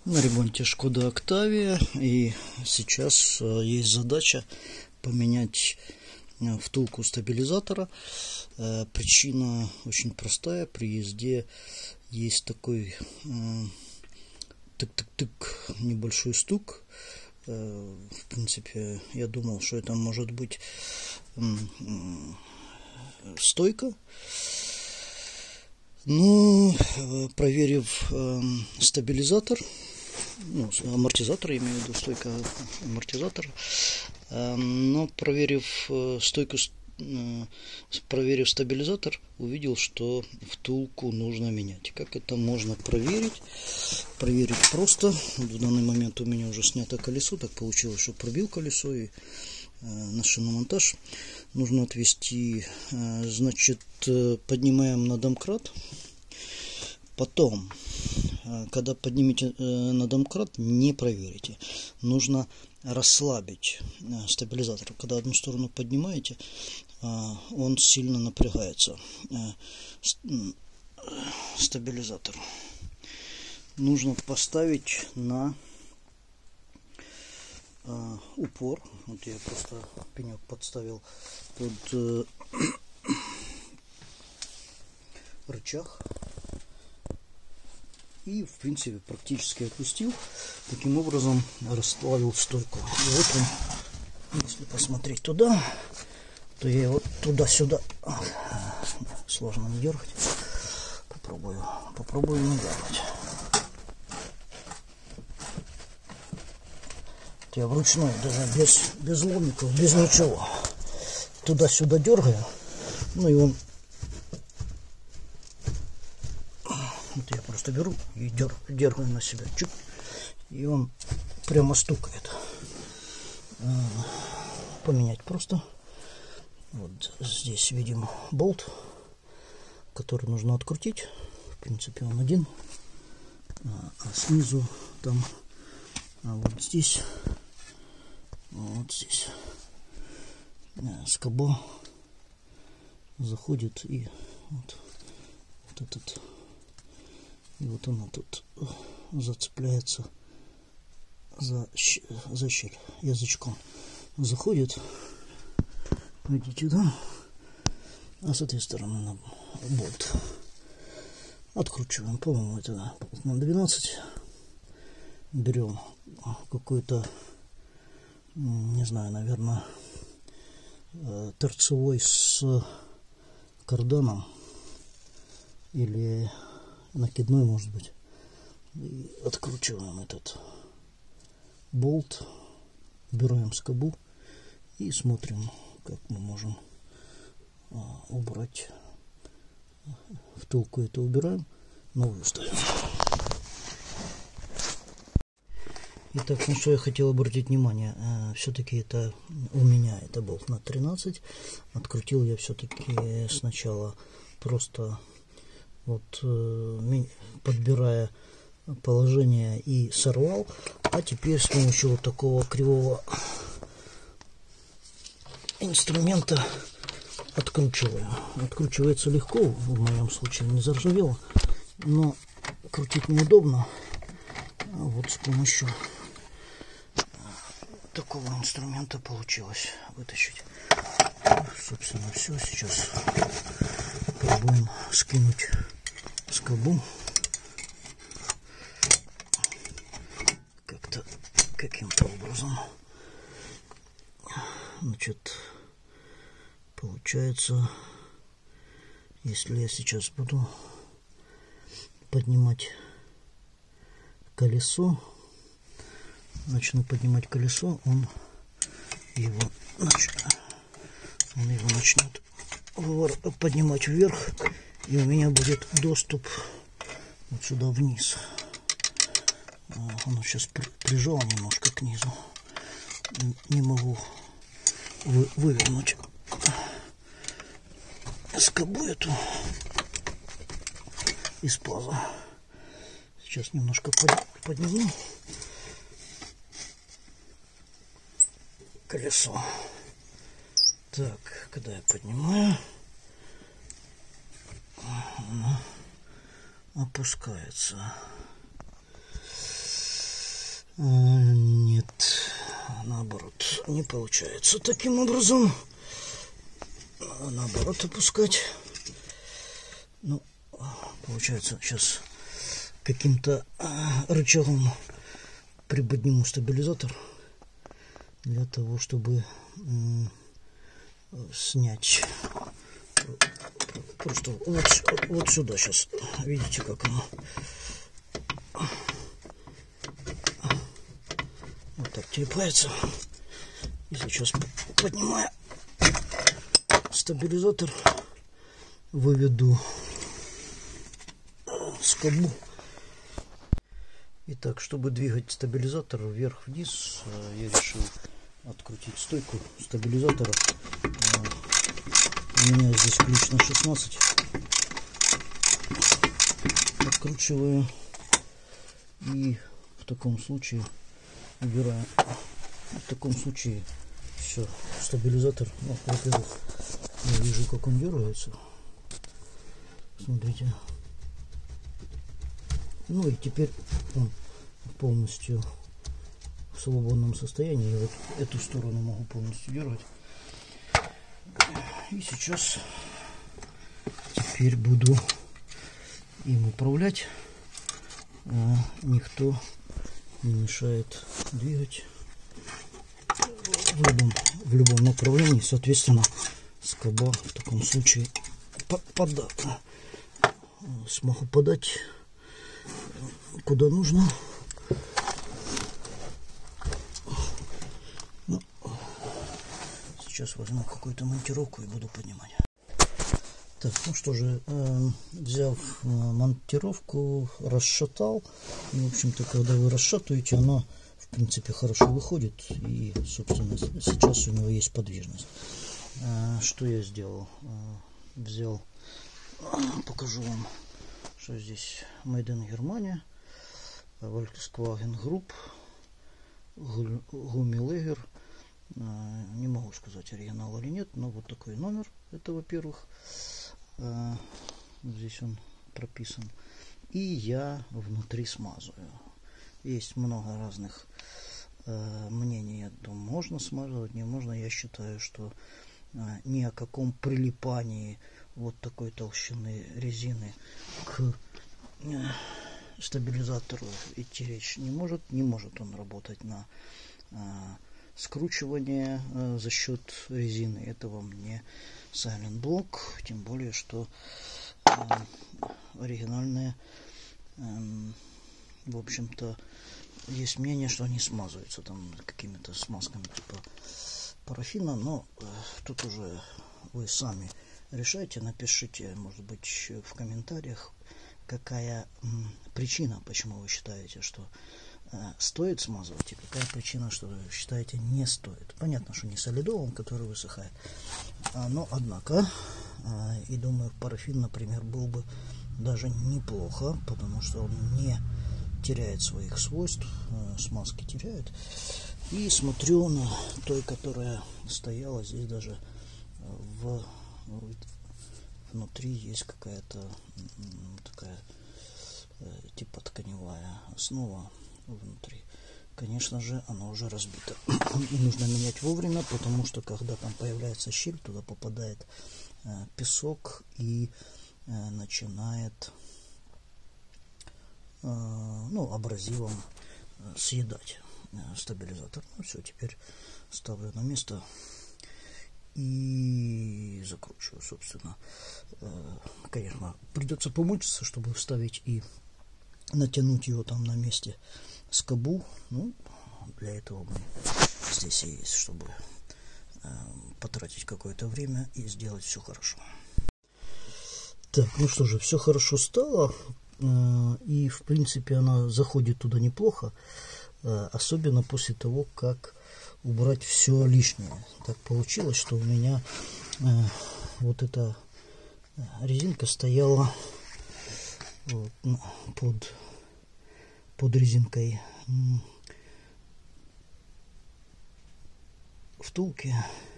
На ремонте Шкода Октавия, и сейчас есть задача поменять втулку стабилизатора. Причина очень простая: при езде есть такой тык-тык-тык небольшой стук. В принципе, я думал, что это может быть стойка. Но проверив стабилизатор, амортизатор, я имею в виду стойка амортизатора, но проверив стабилизатор, увидел, что втулку нужно менять. Как это можно проверить? Проверить просто. В данный момент у меня уже снято колесо. Так получилось, что пробил колесо, и на шиномонтаж нужно отвести. Значит, поднимаем на домкрат. Потом, когда поднимете на домкрат, не проверите. Нужно расслабить стабилизатор. Когда одну сторону поднимаете, он сильно напрягается. Стабилизатор нужно поставить на упор. Вот я просто пенек подставил под рычаг и, в принципе, практически опустил. Таким образом расплавил стойку. И вот он, если посмотреть туда, то я его туда-сюда, сложно не дергать, попробую не дергать. Я вручную, даже без ломиков, без ничего, туда-сюда дергаю. Ну и он, вот я просто беру и дергаю на себя чуть, и он прямо стукает. Поменять просто. Вот здесь видим болт, который нужно открутить. В принципе, он один, а снизу там, вот здесь скоба заходит, и вот этот, и вот она тут зацепляется за щель, язычком заходит, видите, да? А с этой стороны на болт откручиваем, по-моему, это на 12. Берем какой-то, не знаю, наверное, торцевой с карданом или накидной, может быть, и откручиваем этот болт, убираем скобу и смотрим, как мы можем убрать втулку. Это убираем, новую ставим. Итак, на что я хотел обратить внимание. Все-таки это у меня это болт на 13. Открутил я все-таки сначала просто вот подбирая положение и сорвал. А теперь с помощью вот такого кривого инструмента откручиваю. Откручивается легко, в моем случае не заржавело, но крутить неудобно. А вот с помощью такого инструмента получилось вытащить. Собственно, все. Сейчас попробуем скинуть скобу как-то каким-то образом. Значит, получается, если я сейчас буду поднимать колесо, начну поднимать колесо, он его начнет поднимать вверх, и у меня будет доступ вот сюда вниз. Оно сейчас прижало немножко к низу, не могу вывернуть скобу эту из паза. Сейчас немножко подниму колесо. Так, когда я поднимаю, оно опускается. Нет, наоборот, не получается таким образом. Наоборот опускать. Ну, получается, сейчас каким-то рычагом приподниму стабилизатор для того, чтобы снять. Просто вот сюда сейчас. Видите, как оно. Вот так телепается. И сейчас поднимаю стабилизатор, выведу скобу. Итак, чтобы двигать стабилизатор вверх-вниз, я решил открутить стойку стабилизатора. У меня здесь ключ на 16. Откручиваю и в таком случае убираю. В таком случае все, стабилизатор, ну, во-первых, я вижу, как он дергается. Смотрите. Ну и теперь он полностью в свободном состоянии. Я вот эту сторону могу полностью дергать. И сейчас теперь буду им управлять. Никто не мешает двигать в любом направлении. Соответственно, скоба в таком случае смогу подать куда нужно. Ну, сейчас возьму какую-то монтировку и буду поднимать. Так, ну что же, взяв монтировку, расшатал. И, в общем-то, когда вы расшатываете, она в принципе хорошо выходит. И, собственно, сейчас у него есть подвижность. Что я сделал? Взял, покажу вам, что здесь Made in Germany, Volkswagen Group, Gummilager. Не могу сказать, оригинал или нет, но вот такой номер. Это, во-первых, здесь он прописан. И я внутри смазываю. Есть много разных мнений о том, можно смазывать, не можно. Я считаю, что ни о каком прилипании вот такой толщины резины к стабилизатору идти речь не может. Не может он работать на скручивание за счет резины. Это вам не Silent Block, тем более, что оригинальные, в общем-то, есть мнение, что они смазываются там какими-то смазками типа парафина, но тут уже вы сами решайте, напишите, может быть, в комментариях, какая причина, почему вы считаете, что стоит смазывать, и какая причина, что вы считаете, не стоит. Понятно, что не солидовым, который высыхает, но однако, и думаю, парафин, например, был бы даже неплохо, потому что он не теряет своих свойств, смазки теряют. И смотрю на той, которая стояла здесь, даже внутри есть какая-то такая типа тканевая основа внутри. Конечно же, она уже разбита. И нужно менять вовремя, потому что когда там появляется щель, туда попадает песок и начинает абразивом съедать стабилизатор. Ну все, теперь ставлю на место и закручиваю, собственно. Конечно, придется помучиться, чтобы вставить и натянуть его там на месте скобу. Ну, для этого мы здесь и есть, чтобы потратить какое-то время и сделать все хорошо. Так, ну что же, все хорошо стало. И, в принципе, она заходит туда неплохо. Особенно после того, как убрать все лишнее. Так получилось, что у меня вот эта резинка стояла вот, под резинкой втулки,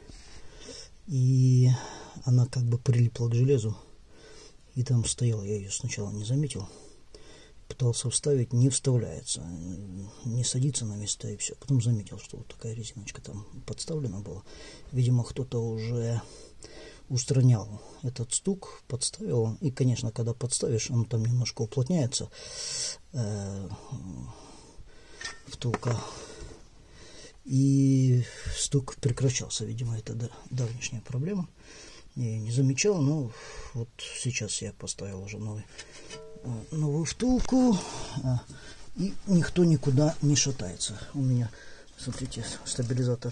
и она как бы прилипла к железу, и там стояла. Я ее сначала не заметил, пытался вставить, не вставляется, не садится на место и все. Потом заметил, что вот такая резиночка там подставлена была. Видимо, кто-то уже устранял этот стук, подставил. И, конечно, когда подставишь, он там немножко уплотняется, втулка. И стук прекращался. Видимо, это давнешняя проблема. Я не замечал, но вот сейчас я поставил уже новую втулку. И никто никуда не шатается. У меня, смотрите, стабилизатор,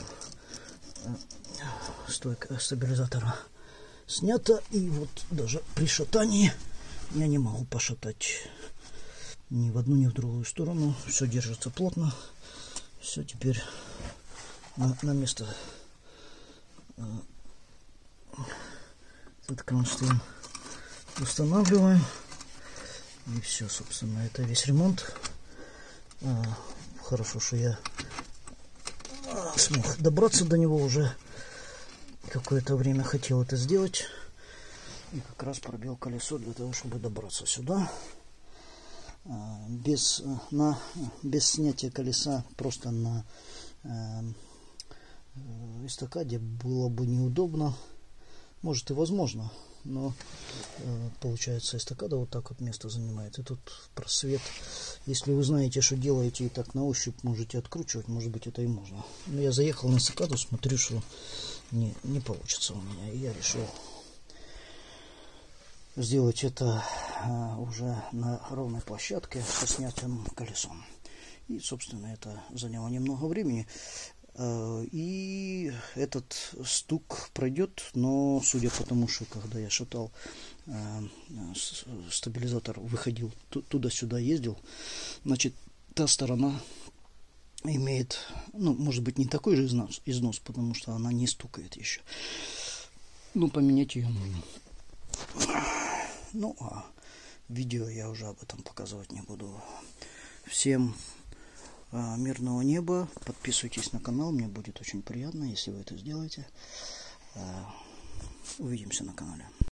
стойка стабилизатора снята. И вот даже при шатании я не могу пошатать ни в одну, ни в другую сторону. Все держится плотно. Все теперь на место. Этот кронштейн устанавливаем. И все, собственно, это весь ремонт. Хорошо, что я смог добраться до него уже. Какое-то время хотел это сделать. И как раз пробил колесо для того, чтобы добраться сюда. Без снятия колеса просто на эстакаде было бы неудобно. Может и возможно, но получается эстакада вот так вот место занимает. И тут просвет. Если вы знаете, что делаете, и так на ощупь можете откручивать, может быть, это и можно. Но я заехал на эстакаду, смотрю, что не получится у меня. И я решил сделать это уже на ровной площадке со снятым колесом. И, собственно, это заняло немного времени. И этот стук пройдет, но судя по тому, что когда я шатал, стабилизатор выходил туда-сюда, ездил, значит, та сторона имеет, ну, может быть, не такой же износ, потому что она не стукает еще. Ну, поменять ее нужно. Ну, а видео я уже об этом показывать не буду. Всем мирного неба. Подписывайтесь на канал. Мне будет очень приятно, если вы это сделаете. Увидимся на канале.